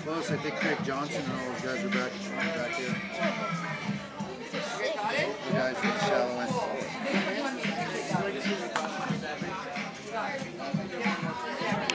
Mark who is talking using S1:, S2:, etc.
S1: Close. I think Craig Johnson and all those guys are back here. The guys in the shallow end.